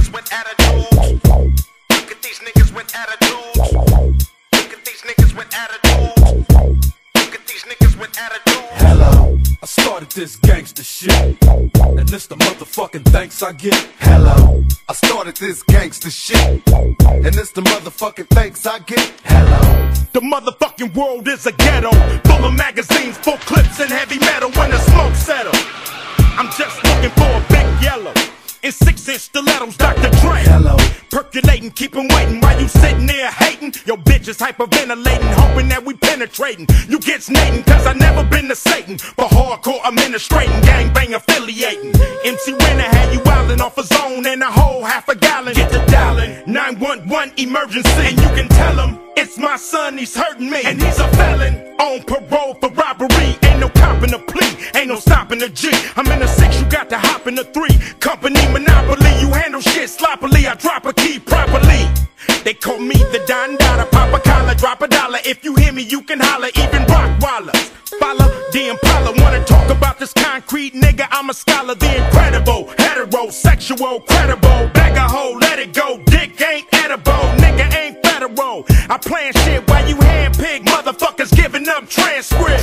niggas with attitudes. Look at these niggas with attitudes. Look at these niggas with attitudes. Look at these niggas with attitudes. Hello, I started this gangsta shit, and it's the motherfucking thanks I get. Hello, I started this gangsta shit, and it's the motherfucking thanks I get. Hello, the motherfucking world is a ghetto, full of magazines, full clips, and heavy metal. When the smoke settles, I'm just looking for a big yellow in 6-inch stilettos, Dr. Dre. hello, Perculating, keep 'em waiting while you sitting there hating. Your bitch is hyperventilating, hoping that we penetrating. You get snating, cause I never been to Satan. For hardcore administrating, gangbang affiliating. MC Ren'll had you wildin' off a zone and a whole half a gallon. Get to dialing, 911 emergency. And you can tell him, it's my son, he's hurting me. And he's a felon, on parole for robbery. Ain't no copping a plea, ain't no stopping a G. I'm in a 6, you got to hop in a 3. Company monopoly, you handle shit sloppily. I drop a key properly. They call me the Don Dada, pop a collar, drop a dollar. If you hear me, you can holler, even Rockwallers. Follow the Impala, wanna talk about this concrete nigga? I'm a scholar, the incredible, heterosexual, credible. Bag a hoe, let it go, dick ain't edible, nigga ain't federal. I plan shit while you handpick motherfuckers giving up transcript.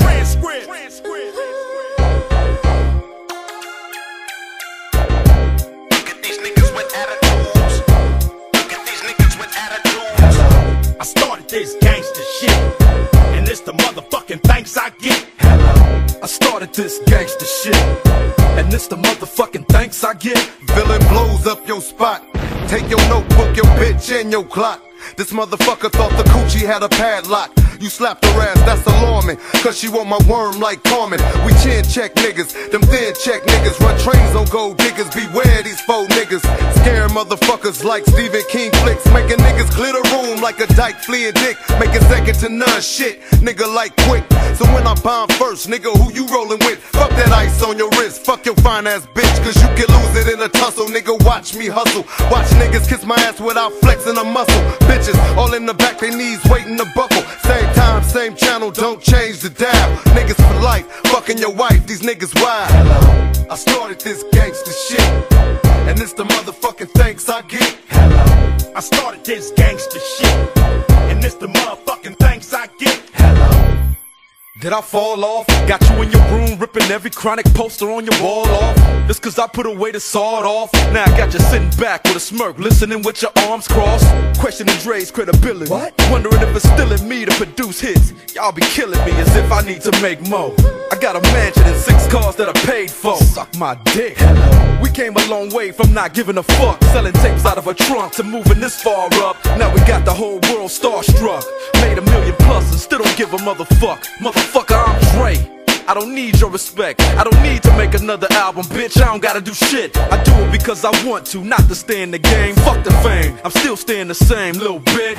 Look at these niggas with attitudes. Look at these niggas with attitudes. hello, I started this gangsta shit, and it's the motherfucking thanks I get. hello. I started this gangsta shit, and it's the motherfucking thanks I get. Villain blows up your spot. Take your notebook, your bitch, and your clock. This motherfucker thought the coochie had a padlock. You slapped her ass, that's alarming, cause she want my worm like Carmen. We chin check niggas, them thin check niggas. Run trains on gold diggers, beware these faux niggas. Scare motherfuckers like Stephen King flicks. Making niggas clear the room like a dyke fleeing dick. Making second to none shit, nigga like quick. So when I bomb first, nigga, who you rolling with? Fuck that ice on your wrist, fuck your fine ass bitch, cause you can lose it in a tussle. Nigga, watch me hustle. Watch niggas kiss my ass without flexing a muscle. Bitches all in the back, they knees waiting to buckle. Same time, same channel, don't change the dial. Niggas for life, fucking your wife, these niggas wild. Hello, I started this gangsta shit, and it's the motherfucking thanks I get. Hello, I started this gangsta shit, and it's the motherfucking thanks I get. hello, Did I fall off? Got you in your room ripping every chronic poster on your wall off. Just cause I put away the sawed off. Now I got you sitting back with a smirk, listening with your arms crossed, questioning Dre's credibility. What? Wondering if it's still in me to produce hits. Y'all be killing me as if I need to make more. I got a mansion and 6 cars that I paid for. Suck my dick. hello, We came a long way from not giving a fuck, selling tapes out of a trunk to moving this far up. Now we got the whole world starstruck. Made $1 million plus and still don't give a motherfuck. Motherfucker, I'm Dre. I don't need your respect. I don't need to make another album, bitch. I don't gotta do shit. I do it because I want to, not to stay in the game. Fuck the fame, I'm still staying the same, little bitch.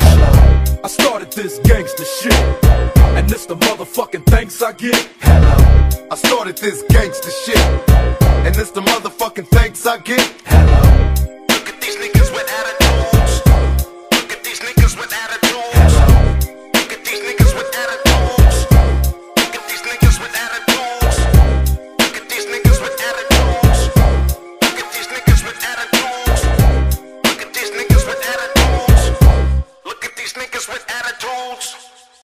I started this gangsta shit, and it's the motherfucking thanks I get. hello. I started this gangsta shit, and it's the motherfucking thanks I get. Hello,